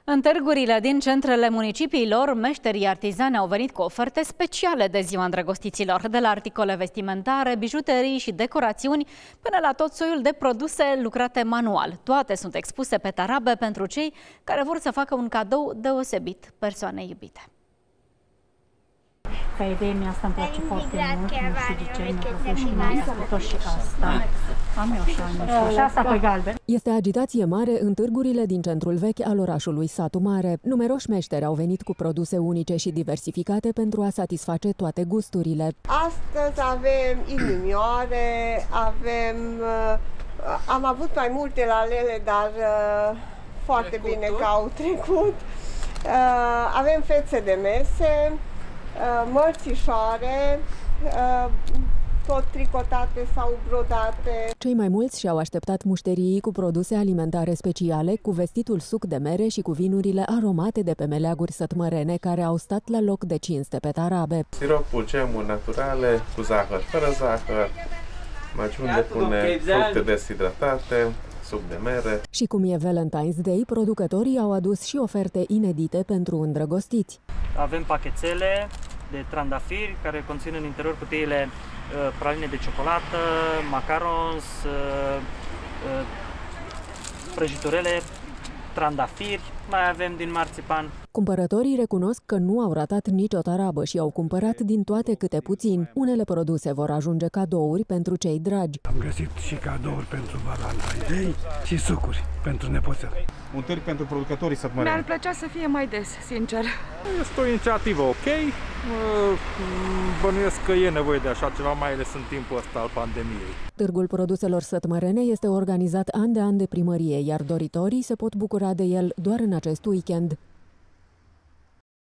În târgurile din centrele municipiilor, meșterii artizani au venit cu oferte speciale de Ziua Îndrăgostiților, de la articole vestimentare, bijuterii și decorațiuni, până la tot soiul de produse lucrate manual. Toate sunt expuse pe tarabe pentru cei care vor să facă un cadou deosebit persoanei iubite. Ca idee mea asta îmi place foarte mult, nu știu de ce, mi-a plăcut și m-am făcut și asta. Am eu și asta pe galben. Este agitație mare în târgurile din centrul vechi al orașului Satu Mare. Numeroși meșteri au venit cu produse unice și diversificate pentru a satisface toate gusturile. Astăzi avem inimioare, am avut mai multe lalele, dar foarte bine că au trecut. Avem fețe de mese, mărțișoare, tot tricotate sau brodate. Cei mai mulți și-au așteptat mușterii cu produse alimentare speciale, cu vestitul suc de mere și cu vinurile aromate de pe meleaguri sătmărene, care au stat la loc de cinste pe tarabe. Siropul, gemuri naturale, cu zahăr, fără zahăr, magiuni de pune, fructe deshidratate, suc de mere. Și cum e Valentine's Day, producătorii au adus și oferte inedite pentru îndrăgostiți. Avem pachetele de trandafiri care conțin în interior cutiile praline de ciocolată, macarons, prăjiturele, trandafiri, mai avem din marțipan. Cumpărătorii recunosc că nu au ratat nicio tarabă și au cumpărat din toate câte puțin. Unele produse vor ajunge cadouri pentru cei dragi. Am găsit și cadouri pentru Valentine's Day și sucuri pentru nepoțele. Un târg pentru producătorii sătmăreni. Mi-ar plăcea să fie mai des, sincer. Este o inițiativă ok. Bănuiesc că e nevoie de așa ceva, mai ales în timpul ăsta al pandemiei. Târgul produselor sătmărene este organizat an de an de primărie, iar doritorii se pot bucura de el doar în acest weekend.